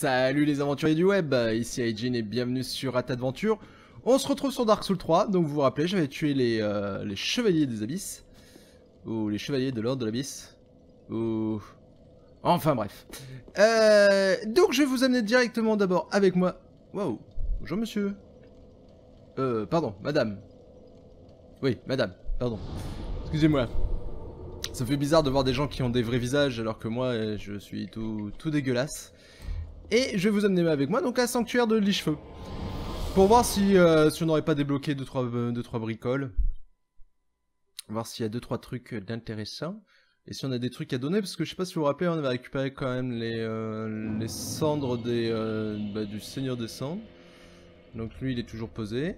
Salut les aventuriers du web, ici Aijin et bienvenue sur Atadventure. On se retrouve sur Dark Souls 3, donc vous vous rappelez, j'avais tué les chevaliers des abysses. Ou les chevaliers de l'ordre de l'abysse. Ou... Enfin bref. Donc je vais vous amener directement d'abord avec moi. Waouh, bonjour monsieur. Pardon, madame. Oui, madame, pardon. Excusez-moi. Ça fait bizarre de voir des gens qui ont des vrais visages alors que moi je suis tout dégueulasse. Et je vais vous amener avec moi donc à Sanctuaire de Lich-Feu. Pour voir si on n'aurait pas débloqué 2-3 bricoles. Voir s'il y a 2-3 trucs d'intéressant. Et si on a des trucs à donner, parce que je sais pas si vous vous rappelez, on avait récupéré quand même les cendres du Seigneur des Cendres. Donc lui il est toujours posé.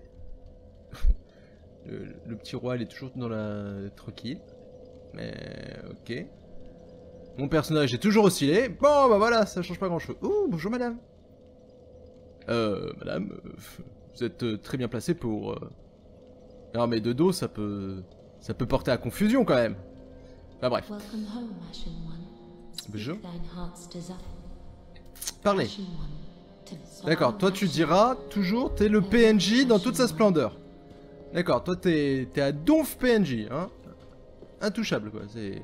le petit roi il est toujours dans la... tranquille. Mais ok. Mon personnage est toujours oscillé. Bon bah voilà, ça change pas grand chose. Oh bonjour madame. Madame, vous êtes très bien placée pour... Non mais de dos ça peut porter à confusion quand même. Enfin bref. Bonjour. Parlez. D'accord, toi tu diras toujours t'es le PNJ dans toute sa splendeur. D'accord, toi t'es à donf PNJ, hein. Intouchable quoi, c'est...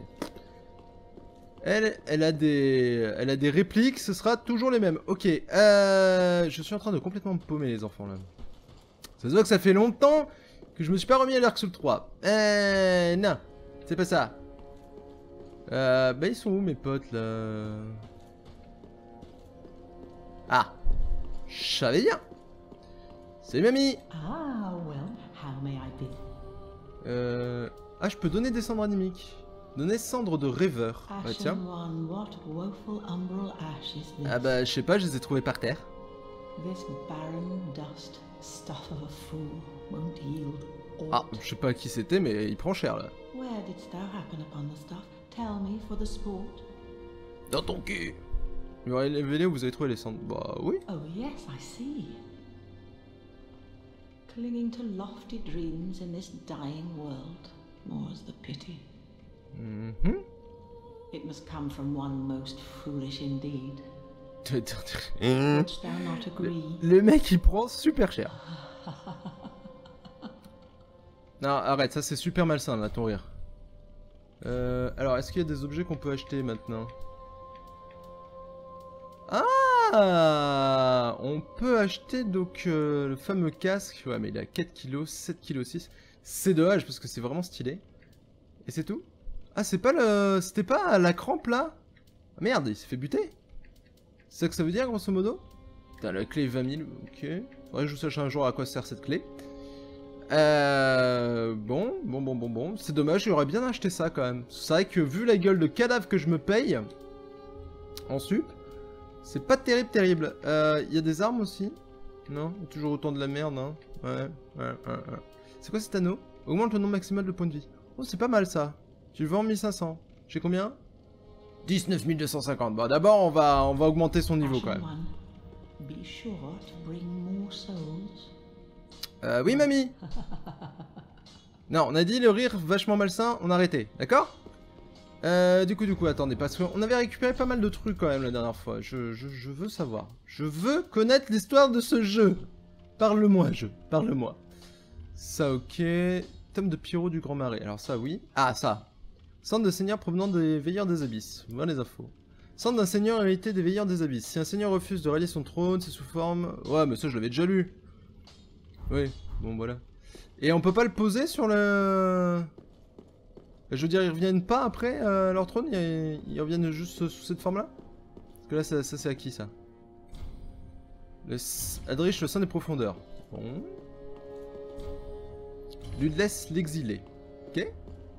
Elle a des répliques, ce sera toujours les mêmes. Ok, je suis en train de complètement me paumer les enfants là. Ça se voit que ça fait longtemps que je me suis pas remis à Dark Souls 3. Non, c'est pas ça. Bah ils sont où mes potes là? Ah, je savais bien. C'est Mamie. Ah, well, how may I be? Ah, je peux donner des cendres animiques. Donner cendres de rêveur. Bah tiens. Ah bah je sais pas, je les ai trouvées par terre. Ah, je sais pas qui c'était, mais il prend cher là. Dans ton cul. Vous avez révélé où vous avez trouvé les cendres? Bah oui. Oh yes, I see. Clinging to lofty dreams in this dying world, more's the pity. It must come from one most foolish indeed. Wouldst thou not agree? Le mec il prend super cher. Non, arrête, ça c'est super malsain là, ton rire. Alors, est-ce qu'il y a des objets qu'on peut acheter maintenant? Ah, on peut acheter donc le fameux casque. Ouais, mais il a 4 kg, 7 kg 6. C'est dommage parce que c'est vraiment stylé. Et c'est tout? Ah, c'est pas le... C'était pas la crampe là? Ah, merde, il s'est fait buter. C'est ça que ça veut dire grosso modo? Putain, la clé 20 000, ok. Faudrait que je vous sache un jour à quoi sert cette clé. Bon. C'est dommage, j'aurais bien acheté ça quand même. C'est vrai que vu la gueule de cadavre que je me paye en sup, c'est pas terrible. Y a des armes aussi? Non? Y a toujours autant de la merde, hein? Ouais. C'est quoi cet anneau? Augmente le nombre maximal de points de vie. Oh, c'est pas mal ça. Tu le vends 1500. J'ai combien? 19 250. Bon, d'abord, on va augmenter son niveau quand même. Oui, mamie. Non, on a dit le rire vachement malsain, on a arrêté, d'accord? Du coup, attendez, parce qu'on avait récupéré pas mal de trucs quand même la dernière fois. Je veux savoir. Je veux connaître l'histoire de ce jeu. Parle-moi, jeu. Parle-moi. Ça, ok. Tome de Pyro du Grand Marais. Alors ça, oui. Ah, ça. Cendre de seigneur provenant des Veilleurs des Abysses. Voilà les infos. Cendre d'un seigneur hérité des Veilleurs des Abysses. Si un seigneur refuse de rallier son trône, c'est sous forme... Ouais, mais ça, je l'avais déjà lu. Oui, bon, voilà. Et on peut pas le poser sur le... Je veux dire, ils reviennent pas après leur trône, ils reviennent juste sous cette forme-là? Parce que là, ça c'est à qui, ça? Adrich, le sein des profondeurs. Bon. Ludless, l'exilé. Ok.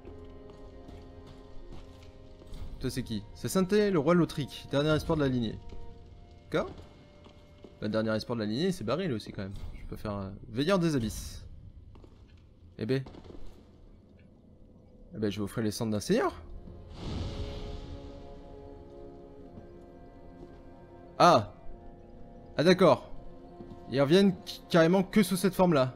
Toi, c'est qui? C'est Sainté, le roi Lothric, dernier espoir de la lignée. D'accord. Le dernier espoir de la lignée, c'est barré, lui aussi, quand même. Je peux faire... Veilleur des abysses. Eh ben... Eh ben, je vais offrir les cendres d'un seigneur. Ah. Ah d'accord. Ils reviennent carrément que sous cette forme-là.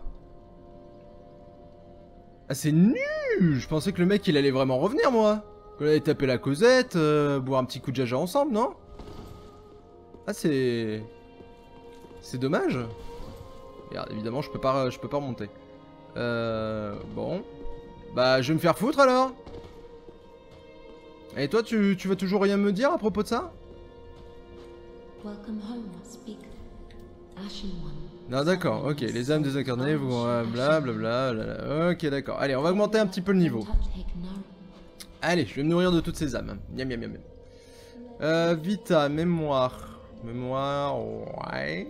Ah c'est nul. Je pensais que le mec il allait vraiment revenir moi. Qu'on allait taper la causette, boire un petit coup de jaja ensemble, non? Ah, c'est dommage. Regarde, évidemment, je peux pas remonter. Bon. Bah, je vais me faire foutre alors. Et toi, tu vas toujours rien me dire à propos de ça? Welcome home, speak. Ashen One. Non, d'accord, ok. Les âmes désincarnées vont blablabla. Ok, d'accord. Allez, on va augmenter un petit peu le niveau. Allez, je vais me nourrir de toutes ces âmes. Miam, miam, miam, miam. Vita, mémoire. Mémoire, ouais.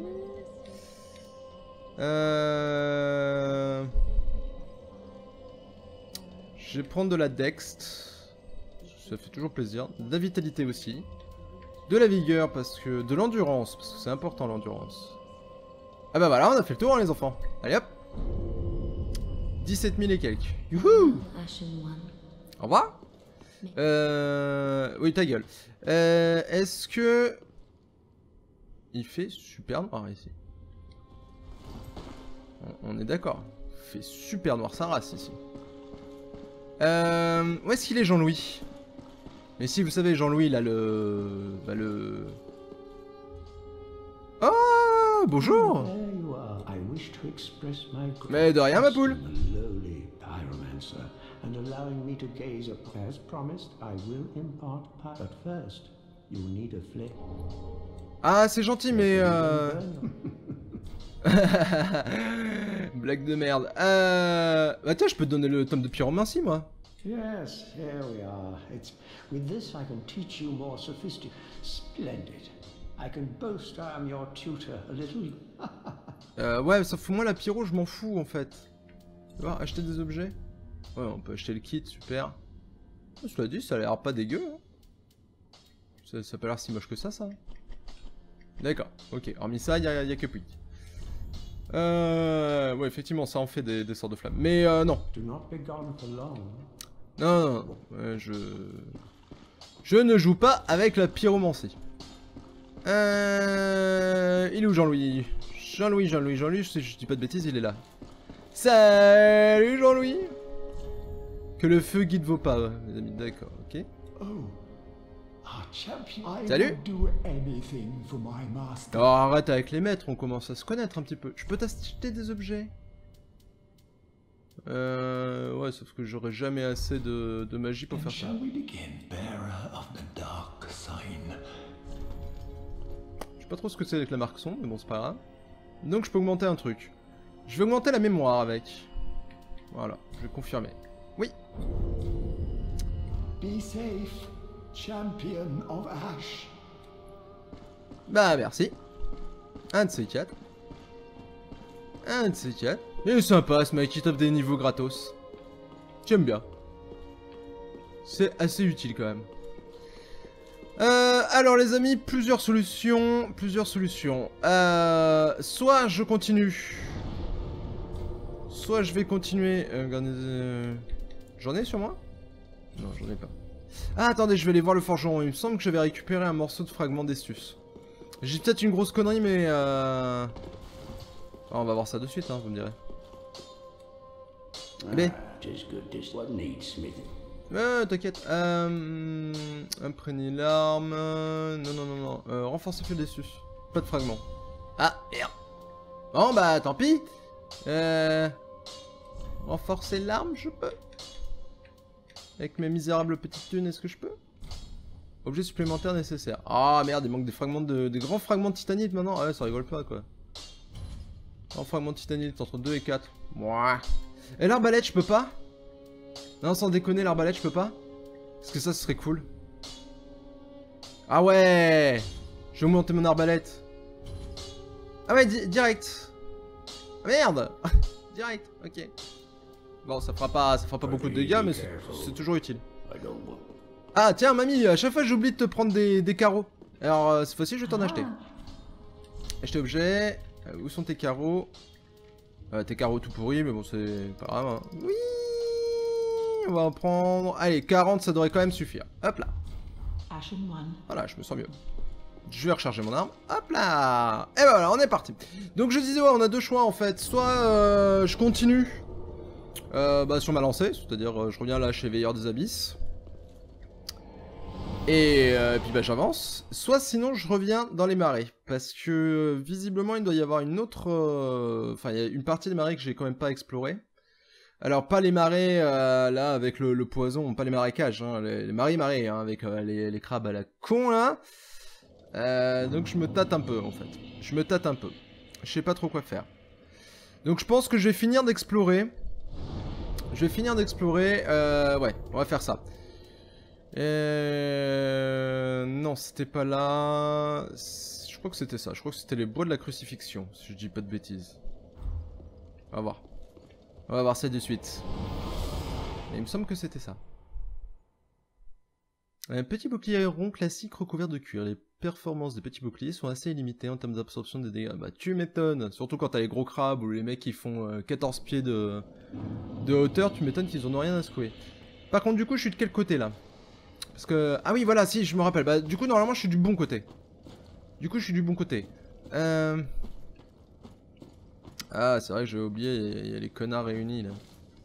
Je vais prendre de la dext. Ça fait toujours plaisir. De la vitalité aussi. De la vigueur parce que... De l'endurance, parce que c'est important l'endurance. Ah bah voilà, on a fait le tour hein, les enfants. Allez hop. 17 000 et quelques. Youhou. Au revoir. Oui, ta gueule. Est-ce que... Il fait super noir ici. On est d'accord. Il fait super noir sa race ici. Où est-ce qu'il est Jean-Louis? Mais si vous savez, Jean-Louis, il a le... Bah le... Oh, bonjour. Mais de rien, ma poule. Ah, c'est gentil, mais... Blague de merde. Bah tiens, je peux te donner le tome de pyromancie, moi. Yes, here we are. With this I can teach you more sophisticated. Splendid. I can boast I am your tutor a little. Ouais, ça fout moi la pyro, je m'en fous en fait. Tu vois, acheter des objets. Ouais, on peut acheter le kit, super. Cela dit, ça a l'air pas dégueu. Hein. Ça a pas l'air si moche que ça. D'accord, ok. Hormis ça, y a que Puig. Ouais, effectivement, ça en fait des sortes de flammes. Mais non. Non, je ne joue pas avec la pyromancie. Il est où Jean-Louis? Jean-Louis, je dis pas de bêtises, il est là. Salut Jean-Louis. Que le feu guide vos pas, mes amis, d'accord, ok. Salut. Oh, arrête avec les maîtres, on commence à se connaître un petit peu. Je peux t'acheter des objets? Ouais, sauf que j'aurais jamais assez de magie pour faire ça. Je sais pas trop ce que c'est avec la marque son, mais bon, c'est pas grave. Donc je peux augmenter un truc. Je vais augmenter la mémoire avec. Voilà, je vais confirmer. Oui. Be safe, champion of Ash. Bah merci. Un de ces quatre. Un de ces quatre. Il est sympa ce mec, il t'offre des niveaux gratos. J'aime bien. C'est assez utile quand même. Alors les amis, plusieurs solutions. Soit je continue. Soit je vais continuer. J'en ai sur moi? Non, j'en ai pas. Ah attendez, je vais aller voir le forgeron. Il me semble que j'avais récupéré un morceau de fragment d'Estus. J'ai peut-être une grosse connerie mais oh, on va voir ça de suite, hein, vous me direz. Mais... t'inquiète. Imprégner l'arme. Non. Renforcer le feu d'Estus. Pas de fragment. Ah, merde. Bon, bah, tant pis. Renforcer l'arme, je peux. Avec mes misérables petites thunes, est-ce que je peux? Objet supplémentaire nécessaire. Ah, merde, il manque des fragments des grands fragments de titanite maintenant. Ah ouais, ça rigole pas, quoi. Grands fragments de titanite entre 2 et 4. Mouah. Et l'arbalète, je peux pas? Non, sans déconner, l'arbalète, je peux pas? Parce que ça, ce serait cool. Ah ouais! Je vais augmenter mon arbalète. Ah ouais, direct. Ah, merde. Direct, ok. Bon, ça fera pas beaucoup de dégâts, mais c'est toujours utile. Ah, tiens, mamie, à chaque fois, j'oublie de te prendre des carreaux. Alors, cette fois-ci, je vais t'en acheter. Acheter objet. Où sont tes carreaux? Tes carreaux tout pourris, mais bon, c'est pas grave. Hein. Oui! On va en prendre... Allez, 40, ça devrait quand même suffire. Hop là. Voilà, je me sens mieux. Je vais recharger mon arme. Hop là. Et ben voilà, on est parti. Donc je disais, ouais, on a deux choix en fait. Soit je continue sur ma lancée, c'est-à-dire je reviens là chez Veilleur des Abysses. Et puis bah j'avance. Soit sinon je reviens dans les marais. Parce que visiblement il doit y avoir une autre... Enfin il y a une partie des marais que j'ai quand même pas exploré. Alors pas les marais là avec le poison, pas les marécages, hein, les marais hein, avec les crabes à la con là. Donc je me tâte un peu en fait. Je me tâte un peu. Je sais pas trop quoi faire. Donc je pense que je vais finir d'explorer. Ouais, on va faire ça. Non, c'était pas là. Je crois que c'était ça. Je crois que c'était les bois de la crucifixion, si je dis pas de bêtises. On va voir. On va voir ça de suite. Et il me semble que c'était ça. Un petit bouclier rond classique recouvert de cuir. Les performances des petits boucliers sont assez limitées en termes d'absorption des dégâts. Bah tu m'étonnes. Surtout quand t'as les gros crabes ou les mecs qui font 14 pieds de hauteur, tu m'étonnes qu'ils en ont rien à secouer. Par contre du coup je suis de quel côté là? Parce que... Ah oui voilà, si je me rappelle. Bah du coup normalement je suis du bon côté. Ah c'est vrai que j'ai oublié, il y a les connards réunis là.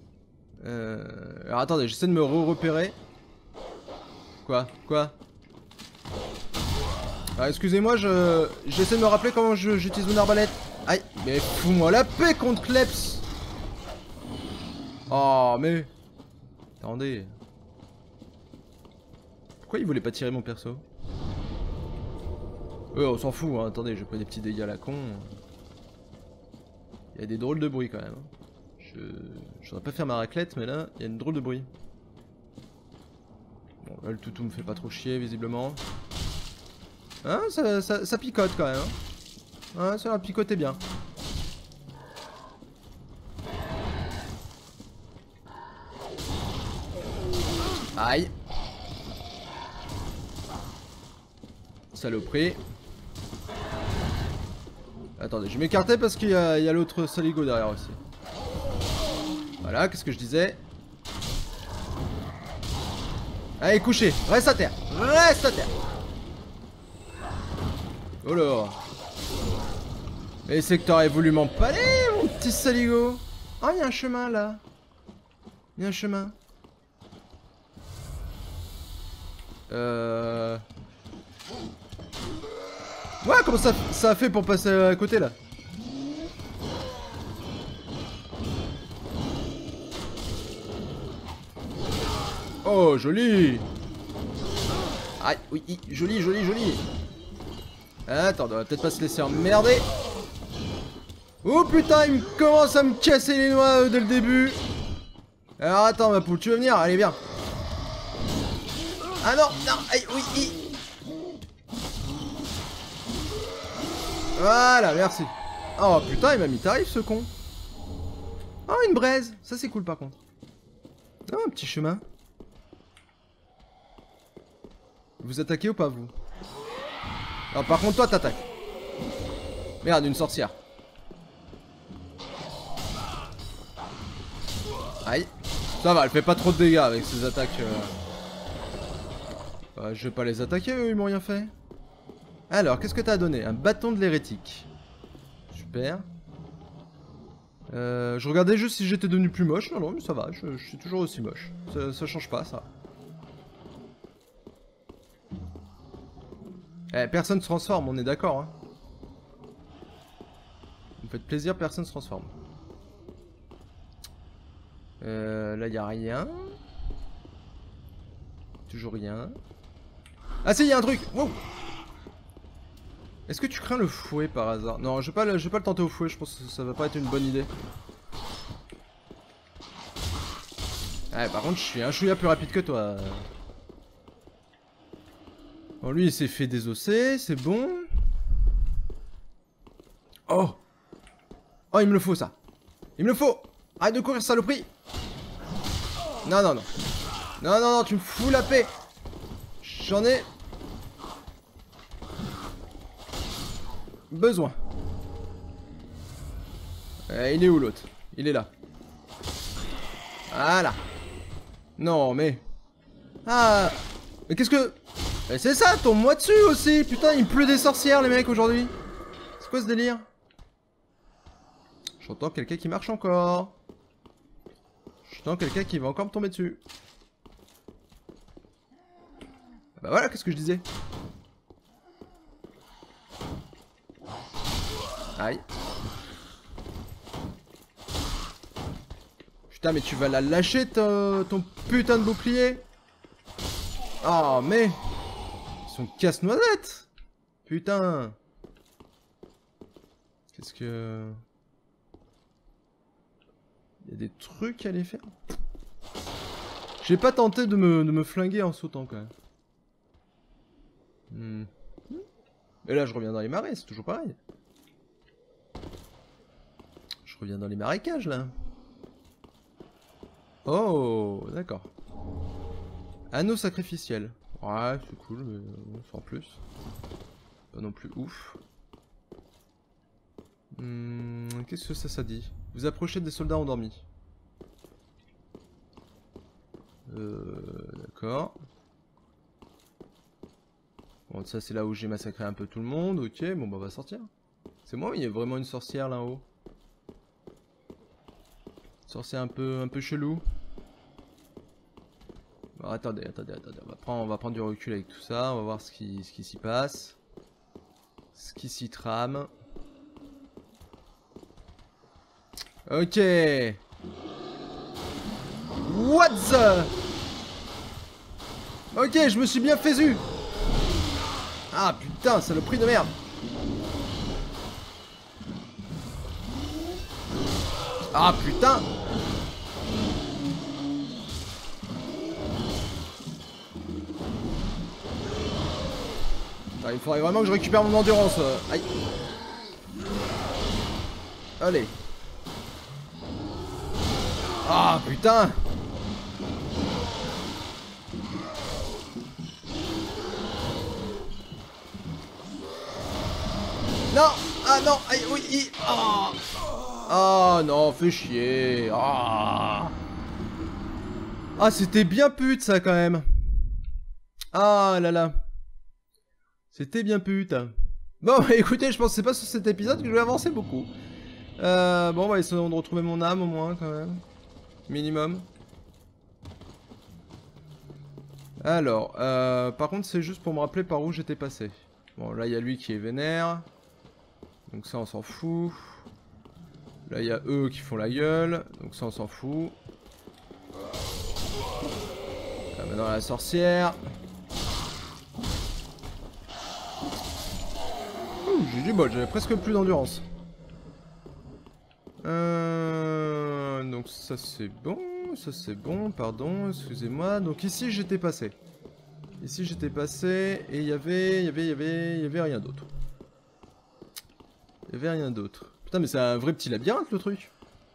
Alors attendez, j'essaie de me repérer. Quoi? Ah excusez-moi, j'essaie de me rappeler comment j'utilise mon arbalète. Aïe, mais fous-moi la paix contre Kleps. Oh mais... Attendez. Pourquoi il voulait pas tirer mon perso? On s'en fout, hein. Attendez, j'ai pas des petits dégâts à la con. Il y a des drôles de bruit quand même. Je voudrais pas faire ma raclette, mais là, il y a une drôle de bruit. Bon, là, le toutou me fait pas trop chier, visiblement. Hein, ça picote quand même. Hein, ça va picoter bien. Aïe. Saloperie. Attendez, je vais m'écarter parce qu'il y a l'autre saligo derrière aussi. Voilà, qu'est-ce que je disais? Allez, couché, reste à terre. Oh là. Mais c'est que t'aurais voulu m'empaler, mon petit saligo. Oh, il y a un chemin là. Ouais, comment ça a fait pour passer à côté là? Oh, joli. Aïe, oui, joli. Attends, on va peut-être pas se laisser emmerder. Oh putain, il commence à me casser les noix dès le début. Alors attends ma poule, tu veux venir? Allez, viens. Ah non, aïe, oui. Voilà, merci. Oh putain, il m'a mis tarif ce con. Oh, une braise. Ça c'est cool par contre. Oh, un petit chemin. Vous attaquez ou pas vous? Alors par contre toi t'attaques. Merde, une sorcière. Aïe. Ça va, elle fait pas trop de dégâts avec ses attaques. Je vais pas les attaquer, eux, ils m'ont rien fait. Alors, qu'est-ce que t'as donné? Un bâton de l'hérétique. Super. Je regardais juste si j'étais devenu plus moche. Non, mais ça va, je suis toujours aussi moche. Ça change pas, ça. Personne se transforme, on est d'accord. Hein. Vous me faites plaisir, personne se transforme. Là, y a rien. Toujours rien. Ah si, y a un truc. Wow. Est-ce que tu crains le fouet par hasard? Non, je vais pas le tenter au fouet, je pense que ça va pas être une bonne idée. Ouais, par contre, je suis un chouïa plus rapide que toi. Bon, lui, il s'est fait désosser, c'est bon. Oh! Oh, il me le faut, ça. Il me le faut! Arrête de courir, saloperie! Non, tu me fous la paix! J'en ai... besoin. Il est où l'autre? Il est là. Voilà. Non, mais... Ah! Mais qu'est-ce que... C'est ça, tombe-moi dessus aussi! Putain, il pleut des sorcières, les mecs, aujourd'hui. C'est quoi ce délire? J'entends quelqu'un qui marche encore. J'entends quelqu'un qui va encore me tomber dessus. Bah voilà, qu'est-ce que je disais. Aïe. Putain, mais tu vas la lâcher ton putain de bouclier. Oh, mais... Ils sont casse-noisettes. Putain. Qu'est-ce que... Il y a des trucs à les faire. J'ai pas tenté de me flinguer en sautant quand même. Et là je reviens dans les marais, c'est toujours pareil. Je reviens dans les marécages là. Oh, d'accord. Anneau sacrificiel. Ouais, c'est cool, mais sans plus. Pas non plus ouf. Qu'est-ce que ça dit? Vous approchez des soldats endormis. D'accord. Bon, ça c'est là où j'ai massacré un peu tout le monde. Ok, bon bah on va sortir. C'est moi, il y a vraiment une sorcière là-haut. Sorcière un peu chelou. Bon, attendez. On va prendre du recul avec tout ça. On va voir ce qui s'y passe. Ce qui s'y trame. Ok. What the... Ok, je me suis bien fait zu. Ah putain, saloperie de merde. Ah putain. Ah, il faudrait vraiment que je récupère mon endurance. Aïe. Allez. Ah putain. Non. Ah non. Aïe, oui. Oh. Oh non, fais chier. Ah, c'était bien pute ça quand même. Ah là là. C'était bien pute. Bon, écoutez, je pense que c'est pas sur cet épisode que je vais avancer beaucoup. Bon, on va essayer de retrouver mon âme au moins quand même. Minimum. Alors, par contre, c'est juste pour me rappeler par où j'étais passé. Bon, là, il y a lui qui est vénère. Donc ça, on s'en fout. Là, il y a eux qui font la gueule. Donc ça, on s'en fout. Là, maintenant, la sorcière. J'ai du bol, j'avais presque plus d'endurance. Donc ça c'est bon, pardon, excusez-moi. Donc ici j'étais passé. Et il y avait rien d'autre. Putain mais c'est un vrai petit labyrinthe le truc.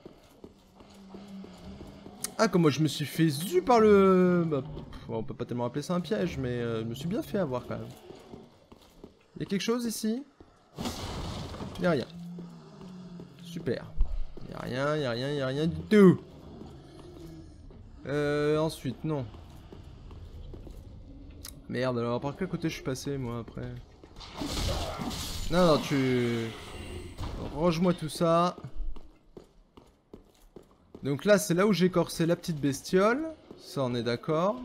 Ah comme moi je me suis fait zu par le... Bah, on peut pas tellement appeler ça un piège, mais je me suis bien fait avoir quand même. Il y a quelque chose ici? Il n'y a rien. Super. Il n'y a rien du tout. Ensuite, non. Merde, alors par quel côté je suis passé moi après? Non, tu... Range-moi tout ça. Donc là, c'est là où j'ai corsé la petite bestiole. Ça, on est d'accord.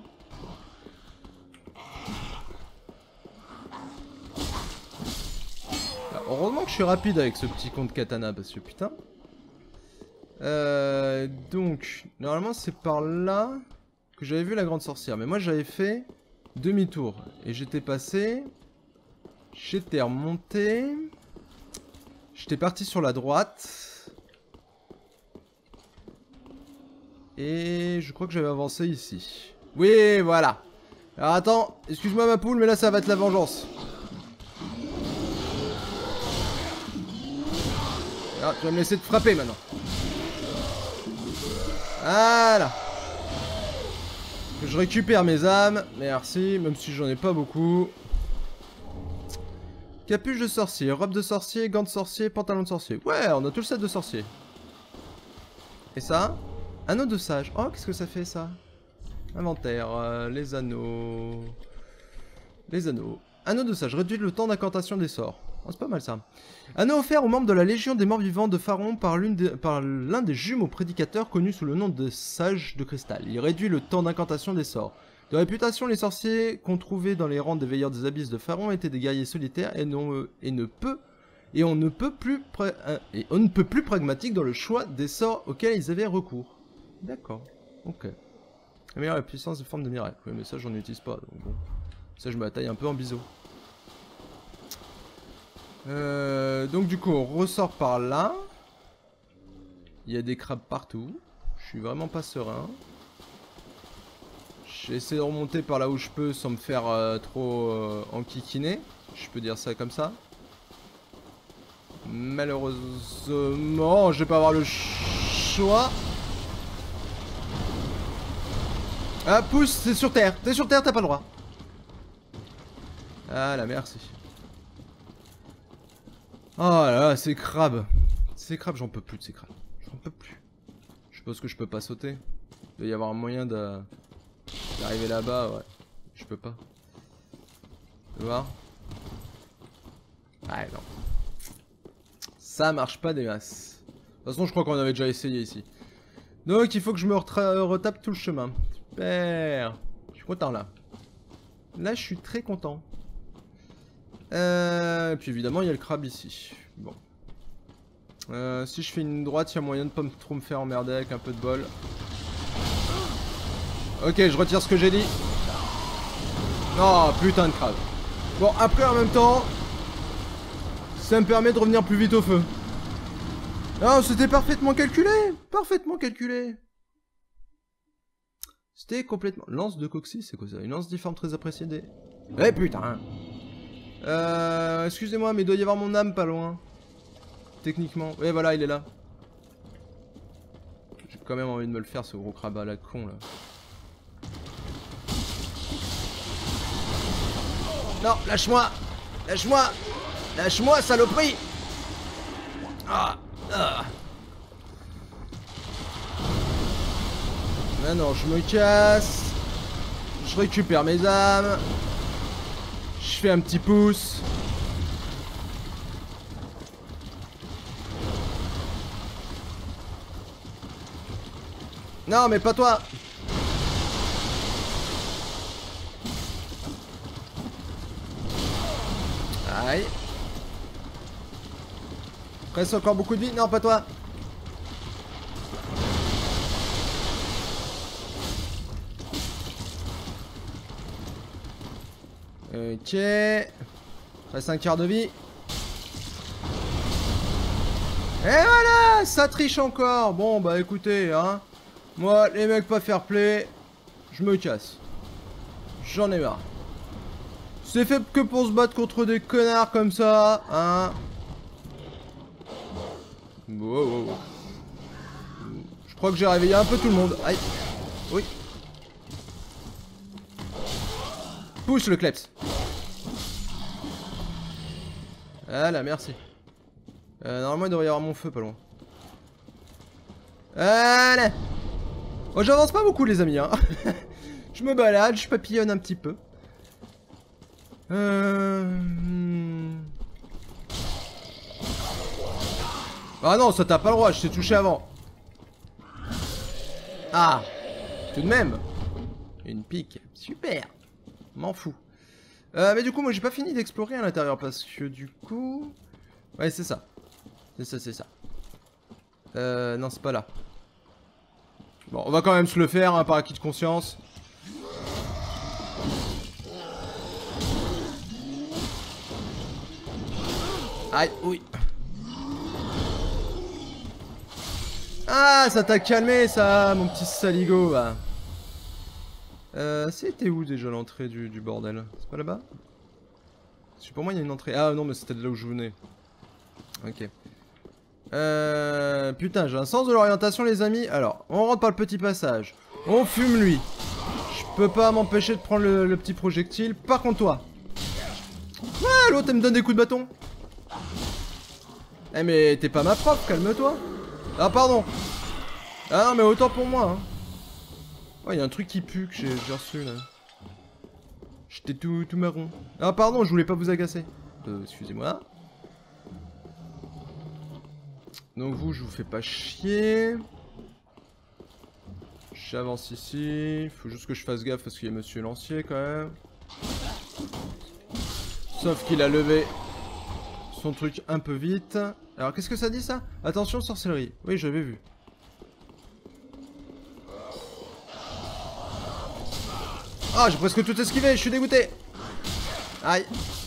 Heureusement que je suis rapide avec ce petit compte katana parce que putain. Donc, normalement c'est par là que j'avais vu la grande sorcière. Mais moi j'avais fait demi-tour. Et j'étais passé. J'étais remonté. J'étais parti sur la droite. Et je crois que j'avais avancé ici. Oui, voilà. Alors attends, excuse-moi ma poule, mais là ça va être la vengeance. Ah, tu vas me laisser te frapper maintenant. Voilà. Que je récupère mes âmes. Merci, même si j'en ai pas beaucoup. Capuche de sorcier, robe de sorcier, gants de sorcier, pantalon de sorcier. Ouais, on a tout le set de sorcier. Et ça? Anneau de sage. Oh, qu'est-ce que ça fait ça? Inventaire, les anneaux. Anneau de sage, réduit le temps d'incantation des sorts. Oh, c'est pas mal ça. Anneau offert aux membres de la Légion des morts vivants de Pharaon par l'un des jumeaux prédicateurs connus sous le nom de Sage de Cristal. Il réduit le temps d'incantation des sorts. De réputation, les sorciers qu'on trouvait dans les rangs des veilleurs des abysses de Pharaon étaient des guerriers solitaires et on ne peut plus pragmatique dans le choix des sorts auxquels ils avaient recours. D'accord. Ok. Améliorer la puissance des formes de miracle. Oui, mais ça, j'en utilise pas. Donc bon. Ça, je me taille un peu en biseau. Donc, du coup, on ressort par là. Il y a des crabes partout. Je suis vraiment pas serein. J'essaie de remonter par là où je peux sans me faire trop enquiquiner. Je peux dire ça comme ça. Malheureusement, je vais pas avoir le choix. Ah, pousse, t'es sur terre. T'es sur terre, t'as pas le droit. Ah là, merci. Oh là là, ces crabes. Ces crabes, j'en peux plus de ces crabes. J'en peux plus. Je suppose que je peux pas sauter. Il doit y avoir un moyen d'arriver là-bas, ouais. Je peux pas. Tu vois? Ah non. Ça marche pas des masses. De toute façon, je crois qu'on avait déjà essayé ici. Donc, il faut que je me retape tout le chemin. Super. Je suis content là. Là, je suis très content. Et puis évidemment, il y a le crabe ici. Bon. Si je fais une droite, il y a moyen de pas trop me faire emmerder avec un peu de bol. Ok, je retire ce que j'ai dit. Oh, putain de crabe. Bon, après, en même temps, ça me permet de revenir plus vite au feu. Non, c'était parfaitement calculé. Parfaitement calculé. C'était complètement... Lance de coccyx, c'est quoi ça? Une lance difforme très appréciée des... Eh putain. Excusez-moi, mais il doit y avoir mon âme pas loin. Techniquement. Ouais, voilà, il est là. J'ai quand même envie de me le faire, ce gros crabe à la con, là. Non, lâche-moi. Lâche-moi. Lâche-moi, saloperie. Ah. Ah. Maintenant, je me casse. Je récupère mes âmes. Je fais un petit pouce. Non, mais pas toi. Aïe. Reste encore beaucoup de vie. Non, pas toi. Ok. Reste un quart de vie. Et voilà, ça triche encore. Bon, bah écoutez, hein. Moi, les mecs pas fair play, je me casse. J'en ai marre. C'est fait que pour se battre contre des connards comme ça, hein. Wow, wow, wow. Je crois que j'ai réveillé un peu tout le monde. Aïe. Oui. Pousse le kleps. Voilà, merci. Normalement, il devrait y avoir mon feu pas loin. Voilà. Bon, j'avance pas beaucoup, les amis, hein. Je me balade, je papillonne un petit peu. Ah non, ça t'as pas le droit, je t'ai touché avant. Ah, tout de même. Une pique, super. M'en fous. Mais du coup, moi j'ai pas fini d'explorer à l'intérieur parce que du coup... Ouais, c'est ça. C'est ça. Non, c'est pas là. Bon, on va quand même se le faire, hein, par acquis de conscience. Aïe, oui. Ah, ça t'a calmé, ça, mon petit saligo, va. C'était où déjà l'entrée du bordel? C'est pas là-bas? Parce que pour moi, il y a une entrée. Ah non, mais c'était de là où je venais. Ok. Putain, j'ai un sens de l'orientation, les amis. Alors, on rentre par le petit passage. On fume lui. Je peux pas m'empêcher de prendre le petit projectile. Par contre, toi. Ouais, l'autre, elle me donne des coups de bâton. Eh, mais t'es pas ma prof, calme-toi. Ah, pardon. Ah non, mais autant pour moi, hein. Oh, y a un truc qui pue que j'ai reçu, là. J'étais tout marron. Ah, pardon, je voulais pas vous agacer. Excusez-moi. Donc vous, je vous fais pas chier. J'avance ici. Faut juste que je fasse gaffe parce qu'il y a monsieur Lancier quand même. Sauf qu'il a levé son truc un peu vite. Alors qu'est-ce que ça dit ça? Attention sorcellerie. Oui j'avais vu. Ah j'ai presque tout esquivé, je suis dégoûté. Aïe.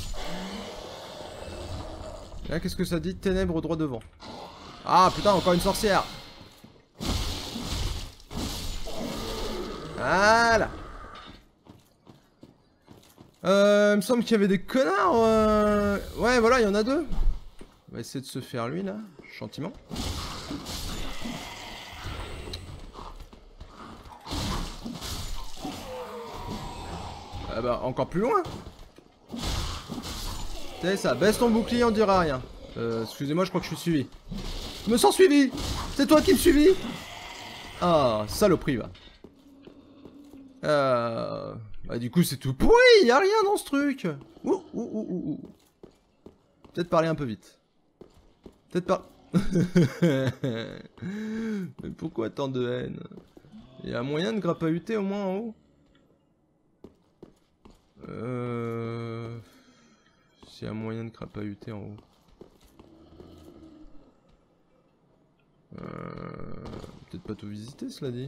Là qu'est-ce que ça dit? Ténèbres droit devant. Ah putain encore une sorcière. Voilà. Il me semble qu'il y avait des connards. Ouais, voilà, il y en a deux. On va essayer de se faire lui là, gentiment. Ah bah, encore plus loin. C'est ça, baisse ton bouclier, on dira rien. Excusez-moi, je crois que je suis suivi. Je me sens suivi. C'est toi qui me suivis. Ah, saloperie, va. Bah du coup c'est tout pourri, y a rien dans ce truc. Peut-être parler un peu vite. Peut-être pas. Mais pourquoi tant de haine? Y a moyen de grapahuter au moins en haut? S'il y a moyen de grapahuter en haut. Peut-être pas tout visiter cela dit.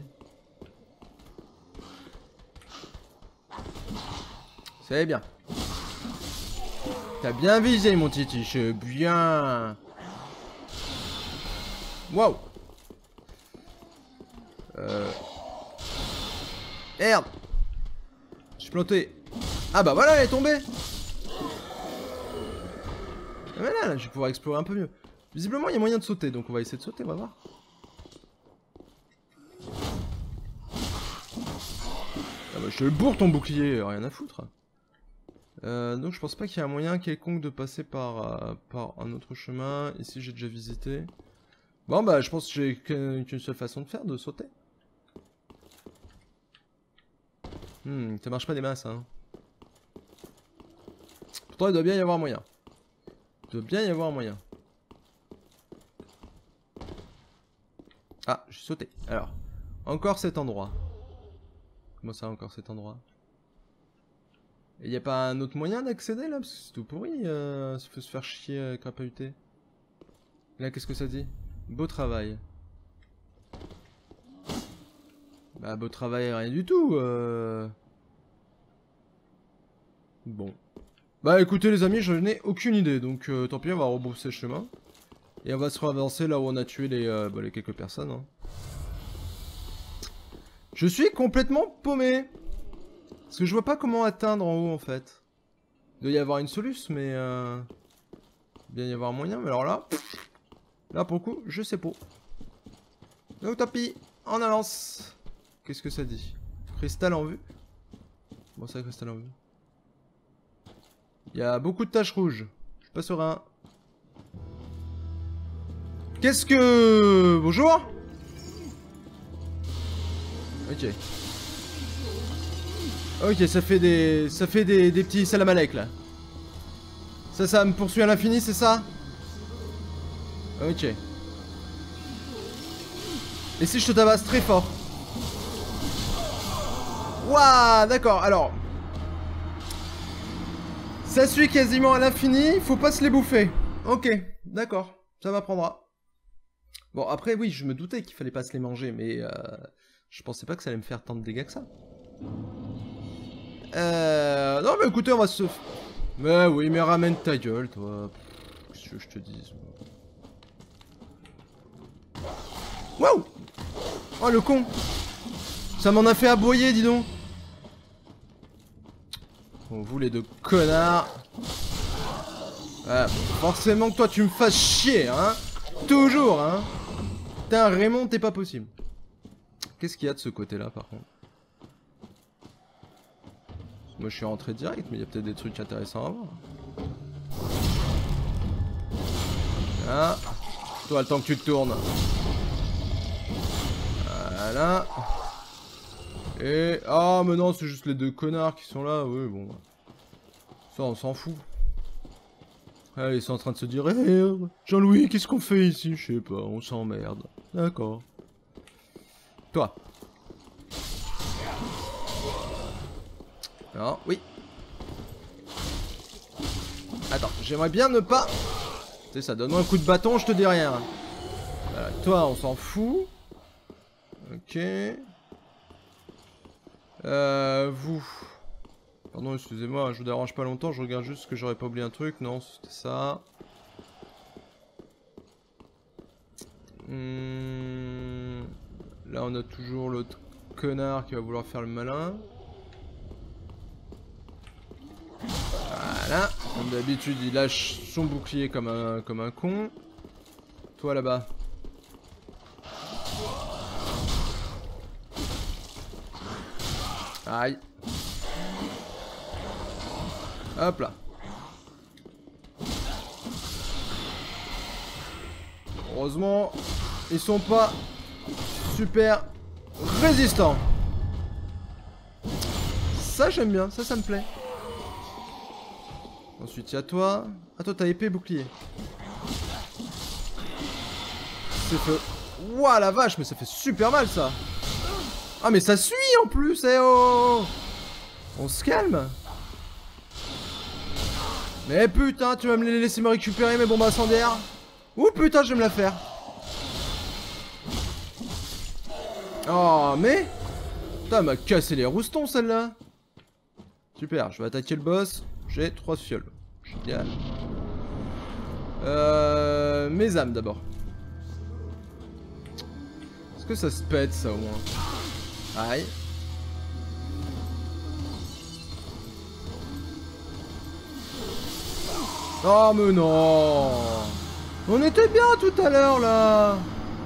C'est bien. T'as bien visé mon titiche, bien. Waouh. Merde. Je suis planté. Ah bah voilà, elle est tombée. Ah mais là, je vais pouvoir explorer un peu mieux. Visiblement, il y a moyen de sauter, donc on va essayer de sauter, on va voir. Ah bah je te le bourre ton bouclier, rien à foutre. Donc je pense pas qu'il y a un moyen quelconque de passer par un autre chemin. Ici j'ai déjà visité. Bon bah je pense que j'ai qu'une seule façon de faire, de sauter. Ça marche pas des masses hein. Pourtant il doit bien y avoir moyen. Il doit bien y avoir moyen. Ah, j'ai sauté. Alors, encore cet endroit. Comment ça encore cet endroit? Et y a pas un autre moyen d'accéder là? Parce que c'est tout pourri, ça faut se faire chier avec crapahuter. Là, qu'est-ce que ça dit? Beau travail. Bah, beau travail, rien du tout. Bon. Bah, écoutez, les amis, je n'ai aucune idée. Donc, tant pis, on va rebrousser le chemin. Et on va se reavancer là où on a tué les quelques personnes. Hein. Je suis complètement paumé. Parce que je vois pas comment atteindre en haut en fait. Il doit y avoir une soluce, mais il doit y avoir moyen. Mais alors là, pour le coup, je sais pas. Donc tapis, en avance. Qu'est-ce que ça dit? Cristal en vue. Bon, c'est cristal en vue. Il y a beaucoup de taches rouges. Je suis pas serein. Qu'est-ce que... Bonjour. Ok. Ok, ça fait des petits salamalek là. Ça me poursuit à l'infini, c'est ça? Ok. Et si je te tabasse très fort? Waouh, d'accord, alors. Ça suit quasiment à l'infini, faut pas se les bouffer. Ok, d'accord, ça m'apprendra. Bon, après, oui, je me doutais qu'il fallait pas se les manger, mais je pensais pas que ça allait me faire tant de dégâts que ça. Non mais écoutez, on va se... Mais oui, mais ramène ta gueule, toi. Qu'est-ce que je te dis? Waouh! Oh le con! Ça m'en a fait aboyer, dis donc! Bon, vous les deux connards... Ah, forcément que toi tu me fasses chier, hein! Toujours, hein! Putain, Raymond, t'es pas possible. Qu'est-ce qu'il y a de ce côté-là, par contre? Moi je suis rentré direct, mais il y a peut-être des trucs intéressants à voir. Là. Toi, le temps que tu te tournes. Voilà. Et... Ah, mais non, c'est juste les deux connards qui sont là. Oui, bon. Ça, on s'en fout. Ah, ils sont en train de se dire hey, Jean-Louis, qu'est-ce qu'on fait ici? Je sais pas, on s'emmerde. D'accord. Toi. Non, oui. Attends, j'aimerais bien ne pas... Tu sais, ça donne un coup de bâton, je te dis rien. Voilà, toi, on s'en fout. Ok. Vous. Pardon, excusez-moi, je vous dérange pas longtemps, je regarde juste que j'aurais pas oublié un truc. Non, c'était ça. Là, on a toujours l'autre connard qui va vouloir faire le malin. Voilà. Comme d'habitude, il lâche son bouclier comme un con. Toi, là-bas. Aïe. Hop là. Heureusement, ils sont pas super résistants. Ça j'aime bien, ça me plaît. Ensuite il y a toi. Ah toi t'as épée bouclier. C'est fait. Ouah la vache, mais ça fait super mal ça. Ah mais ça suit en plus, eh oh. On se calme. Mais putain, tu vas me laisser me récupérer mes bombes incendiaires. Ouh putain, je vais me la faire. Oh mais putain, elle m'a cassé les roustons celle-là. Super, je vais attaquer le boss. J'ai 3 fioles. Génial. Mes âmes d'abord. Est-ce que ça se pète ça au moins? Aïe. Oh mais non. On était bien tout à l'heure là.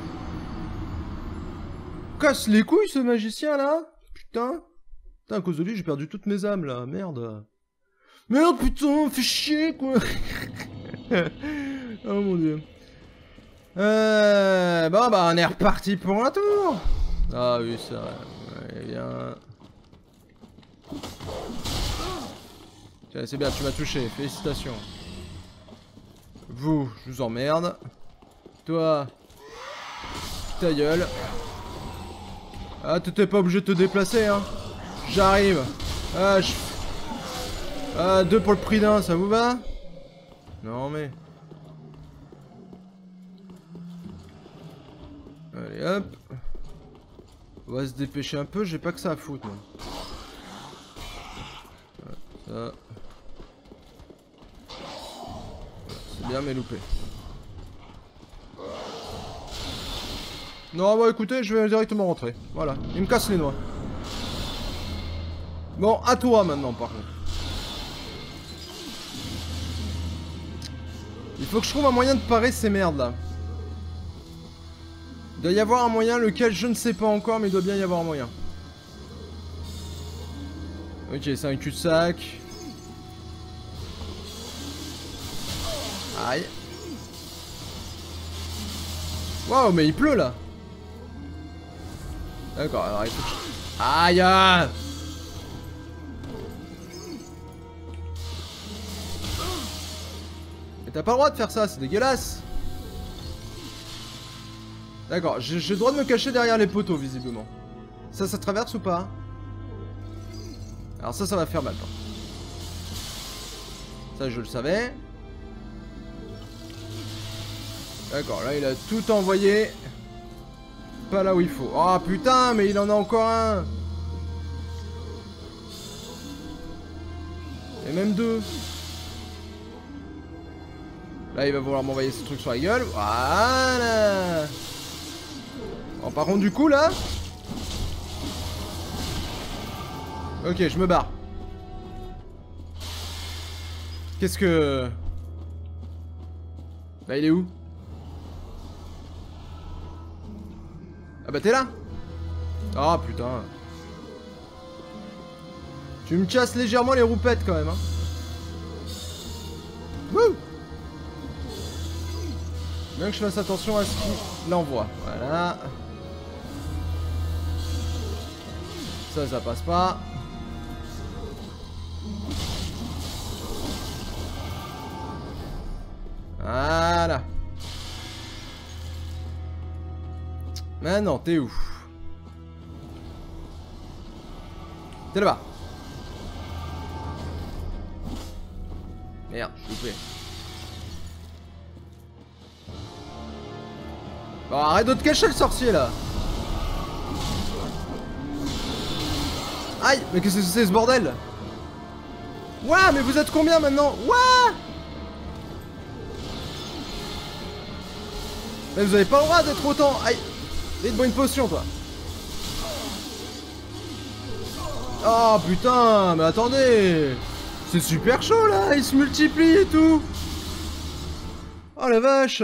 Casse les couilles ce magicien là. Putain. Putain, à cause de lui j'ai perdu toutes mes âmes là. Merde. Merde putain, fais chier quoi. Oh mon dieu. Bon bah on est reparti pour un tour. Ah oui ça ouais, bien. Tiens, c'est bien, tu m'as touché, félicitations. Vous, je vous emmerde. Toi, ta gueule. Ah, t'étais pas obligé de te déplacer, hein. J'arrive. Ah, ah, 2 pour le prix d'un, ça vous va? Non, mais... Allez, hop. On va se dépêcher un peu, j'ai pas que ça à foutre, moi. Ça... C'est bien, mais loupé. Non, bah écoutez, je vais directement rentrer. Voilà, il me casse les noix. Bon, à toi maintenant, par contre. Il faut que je trouve un moyen de parer ces merdes là. Il doit y avoir un moyen, lequel je ne sais pas encore, mais il doit bien y avoir un moyen. Ok, c'est un cul-de-sac. Aïe. Waouh, mais il pleut là. D'accord, alors il faut que je... Aïe. Mais t'as pas le droit de faire ça, c'est dégueulasse. D'accord, j'ai le droit de me cacher derrière les poteaux, visiblement. Ça traverse ou pas? Alors ça va faire mal. Ça, je le savais. D'accord, là, il a tout envoyé. Pas là où il faut. Oh, putain, mais il en a encore un. Et même 2. Là, il va vouloir m'envoyer ce truc sur la gueule. Voilà. Bon, par contre, du coup, là... Ok, je me barre. Qu'est-ce que... Là, il est où? Ah bah, t'es là? Ah, putain. Tu me casses légèrement les roupettes, quand même, hein. Wouh! Bien que je fasse attention à ce qu'il envoie. Voilà. Ça passe pas. Voilà. Maintenant, t'es où? T'es là-bas. Merde, je loupé. Bon, arrête de te cacher le sorcier là. Aïe, mais qu'est-ce que c'est ce bordel? Ouah, mais vous êtes combien maintenant? Ouah! Mais vous avez pas le droit d'être autant. Aïe. Vite-moi une potion, toi. Oh putain, mais attendez. C'est super chaud là, il se multiplie et tout. Oh la vache.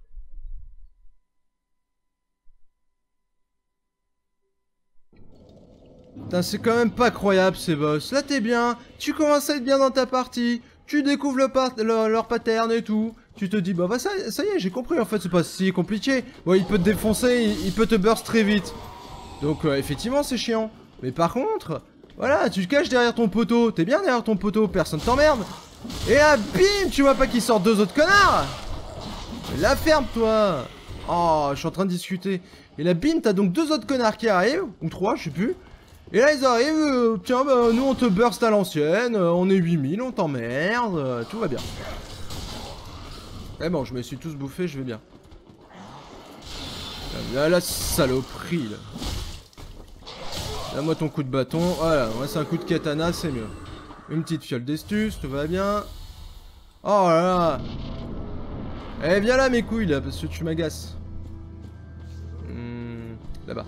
Putain, c'est quand même pas croyable ces boss. Là t'es bien, tu commences à être bien dans ta partie, tu découvres leur pattern et tout. Tu te dis, bah ça y est, j'ai compris en fait, c'est pas si compliqué. Bon, il peut te défoncer, il peut te burst très vite. Donc effectivement c'est chiant. Mais par contre, voilà, tu te caches derrière ton poteau, t'es bien derrière ton poteau, personne t'emmerde. Et là, bim, tu vois pas qu'il sort deux autres connards. La ferme toi. Oh, je suis en train de discuter. Et là, bim, t'as donc deux autres connards qui arrivent, ou trois, je sais plus. Et là ils arrivent, tiens bah nous on te burst à l'ancienne, on est 8000, on t'emmerde, tout va bien. Eh bon, je me suis tous bouffé, je vais bien. Là la saloperie là. Là-moi ton coup de bâton, voilà, moi c'est un coup de katana, c'est mieux. Une petite fiole d'estus, tout va bien. Oh là là. Eh viens là mes couilles là, parce que tu m'agaces. Là-bas.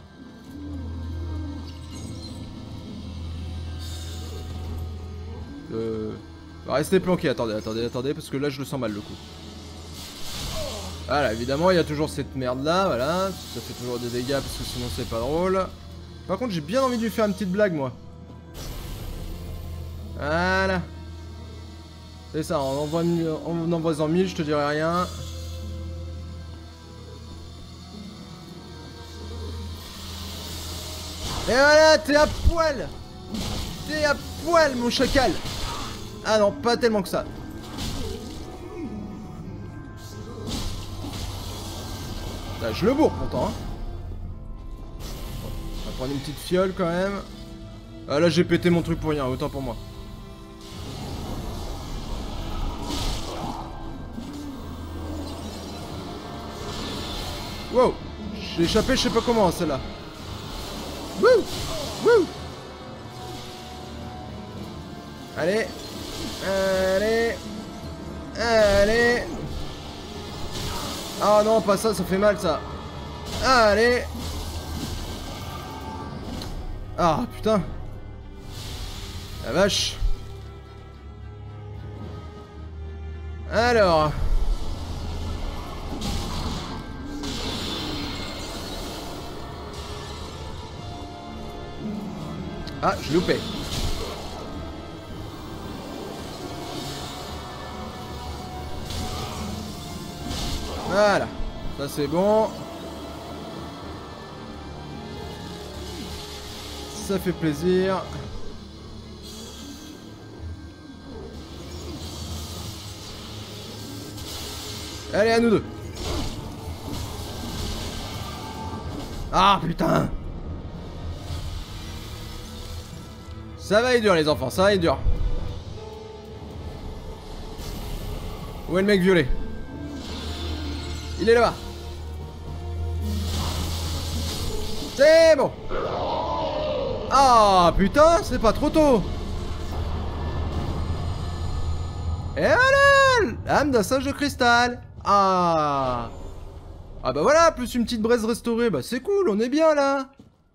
Restez planqué, attendez, parce que là je le sens mal le coup. Voilà, évidemment il y a toujours cette merde là, voilà, ça fait toujours des dégâts parce que sinon c'est pas drôle. Par contre j'ai bien envie de lui faire une petite blague moi. Voilà. C'est ça, en envoie-en 1000, je te dirai rien. Et voilà, t'es à poil. T'es à poil mon chacal. Ah non, pas tellement que ça. Là, je le bourre pourtant. Hein. On va prendre une petite fiole quand même. Ah là, j'ai pété mon truc pour rien, autant pour moi. Wow, j'ai échappé, je sais pas comment celle-là. Wouh, wouh. Allez. Allez. Allez. Ah non, pas ça, ça fait mal ça. Allez. Ah putain. La vache. Alors. Ah, je loupais. Voilà, ça c'est bon. Ça fait plaisir. Allez, à nous deux. Ah putain. Ça va être dur les enfants, ça va être dur. Où est le mec violet? Il est là-bas. C'est bon. Ah putain, c'est pas trop tôt. Et voilà, l'âme d'un singe de cristal. Ah. Ah bah voilà, plus une petite braise restaurée, bah c'est cool, on est bien là.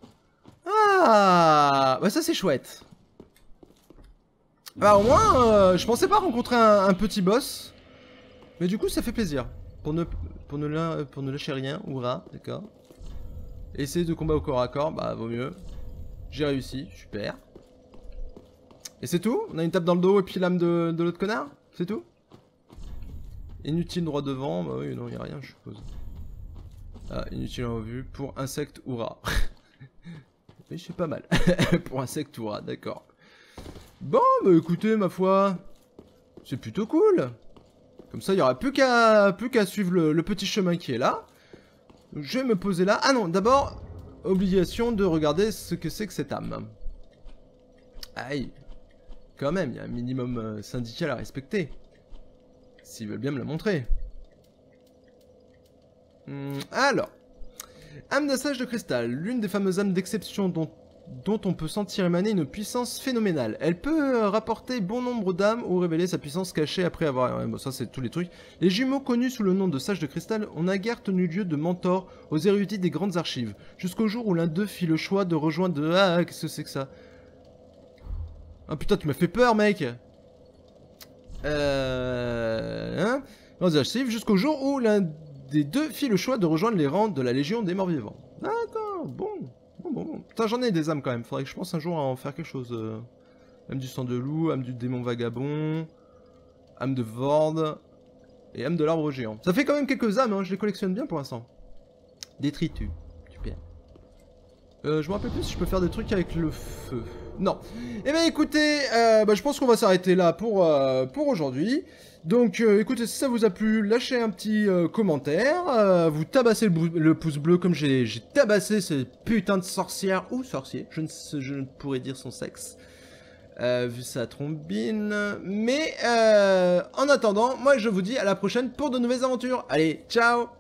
Ah. Bah ça c'est chouette. Bah au moins, je pensais pas rencontrer un petit boss. Mais du coup ça fait plaisir. Pour ne lâcher rien, oura, d'accord. Essayer de combat au corps à corps, bah vaut mieux. J'ai réussi, super. Et c'est tout? On a une tape dans le dos et puis l'âme de l'autre connard? C'est tout? Inutile droit devant, bah oui, non, y a rien, je suppose. Ah, inutile en vue pour insecte oura. Oui, c'est pas mal. Pour insecte oura, d'accord. Bon, bah écoutez, ma foi, c'est plutôt cool. Comme ça, il n'y aura plus qu'à suivre le petit chemin qui est là. Je vais me poser là. Ah non, d'abord, obligation de regarder ce que c'est que cette âme. Aïe. Quand même, il y a un minimum syndical à respecter. S'ils veulent bien me la montrer. Alors. Âme d'un sage de cristal. L'une des fameuses âmes d'exception dont on peut sentir émaner une puissance phénoménale. Elle peut rapporter bon nombre d'âmes ou révéler sa puissance cachée après avoir... Ouais, bon, ça c'est tous les trucs. Les jumeaux connus sous le nom de sages de cristal ont naguère tenu lieu de mentor aux érudits des grandes archives. Jusqu'au jour où l'un d'eux fit le choix de rejoindre... Ah, qu'est-ce que c'est que ça? Ah putain, tu m'as fait peur, mec. Hein? Jusqu'au jour où l'un des deux fit le choix de rejoindre les rangs de la Légion des Morts-Vivants. D'accord, bon. Bon. Putain, j'en ai des âmes quand même. Faudrait que je pense un jour à en faire quelque chose. Âme du sang de loup, âme du démon vagabond, âme de Vord et âme de l'arbre géant. Ça fait quand même quelques âmes, hein. Je les collectionne bien pour l'instant. Détritus. Super. Je me rappelle plus si je peux faire des trucs avec le feu. Non. Eh bien écoutez, je pense qu'on va s'arrêter là pour aujourd'hui. Donc écoutez, si ça vous a plu, lâchez un petit commentaire, vous tabassez le pouce bleu comme j'ai tabassé ces putains de sorcières ou sorciers, je ne pourrais dire son sexe, vu sa trombine. Mais en attendant, moi je vous dis à la prochaine pour de nouvelles aventures. Allez, ciao!